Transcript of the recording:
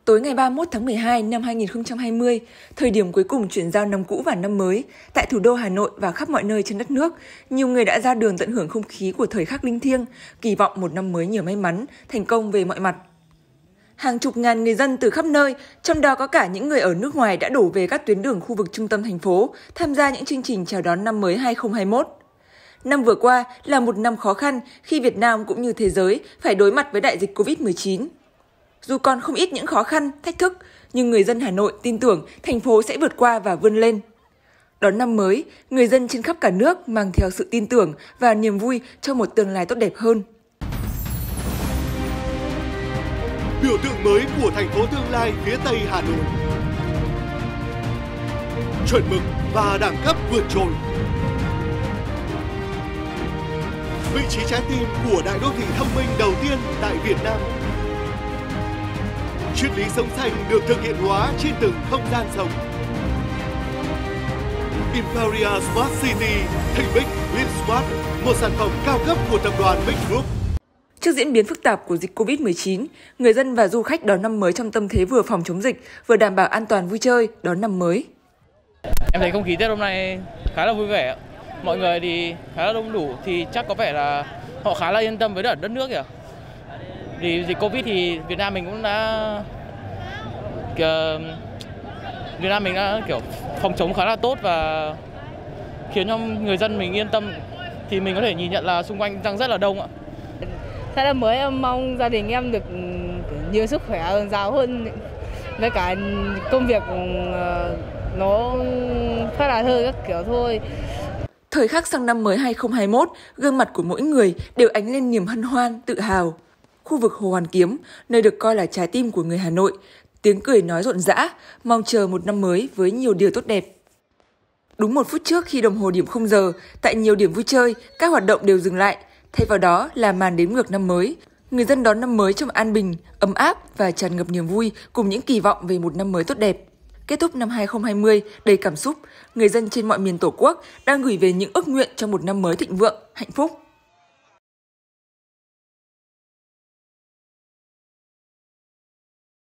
Tối ngày 31 tháng 12 năm 2020, thời điểm cuối cùng chuyển giao năm cũ và năm mới, tại thủ đô Hà Nội và khắp mọi nơi trên đất nước, nhiều người đã ra đường tận hưởng không khí của thời khắc linh thiêng, kỳ vọng một năm mới nhiều may mắn, thành công về mọi mặt. Hàng chục ngàn người dân từ khắp nơi, trong đó có cả những người ở nước ngoài đã đổ về các tuyến đường khu vực trung tâm thành phố, tham gia những chương trình chào đón năm mới 2021. Năm vừa qua là một năm khó khăn khi Việt Nam cũng như thế giới phải đối mặt với đại dịch Covid-19. Dù còn không ít những khó khăn, thách thức, nhưng người dân Hà Nội tin tưởng thành phố sẽ vượt qua và vươn lên. Đón năm mới, người dân trên khắp cả nước mang theo sự tin tưởng và niềm vui cho một tương lai tốt đẹp hơn. Biểu tượng mới của thành phố tương lai phía Tây Hà Nội. Chuẩn mực và đẳng cấp vượt trội. Vị trí trái tim của đại đô thị thông minh đầu tiên tại Việt Nam. Triết lý sống xanh được thực hiện hóa trên từng không gian sống. Imperial Smart City, Thành Bích, Live Smart, một sản phẩm cao cấp của tập đoàn Big Group. Trước diễn biến phức tạp của dịch Covid-19, người dân và du khách đón năm mới trong tâm thế vừa phòng chống dịch, vừa đảm bảo an toàn vui chơi, đón năm mới. Em thấy không khí Tết hôm nay khá là vui vẻ. Mọi người thì khá là đông đủ, thì chắc có vẻ là họ khá là yên tâm với đất nước kìa. Vì dịch Covid thì Việt Nam mình cũng đã kiểu phòng chống khá là tốt và khiến cho người dân mình yên tâm, thì mình có thể nhìn nhận là xung quanh đang rất là đông ạ. Sau năm mới em mong gia đình em được nhiều sức khỏe, dồi dào hơn, với cả công việc nó phát đạt hơn các kiểu thôi. Thời khắc sang năm mới 2021, gương mặt của mỗi người đều ánh lên niềm hân hoan, tự hào. Khu vực Hồ Hoàn Kiếm, nơi được coi là trái tim của người Hà Nội, tiếng cười nói rộn rã, mong chờ một năm mới với nhiều điều tốt đẹp. Đúng 1 phút trước khi đồng hồ điểm 0 giờ, tại nhiều điểm vui chơi, các hoạt động đều dừng lại. Thay vào đó là màn đếm ngược năm mới. Người dân đón năm mới trong an bình, ấm áp và tràn ngập niềm vui cùng những kỳ vọng về một năm mới tốt đẹp. Kết thúc năm 2020 đầy cảm xúc, người dân trên mọi miền Tổ quốc đang gửi về những ước nguyện cho một năm mới thịnh vượng, hạnh phúc.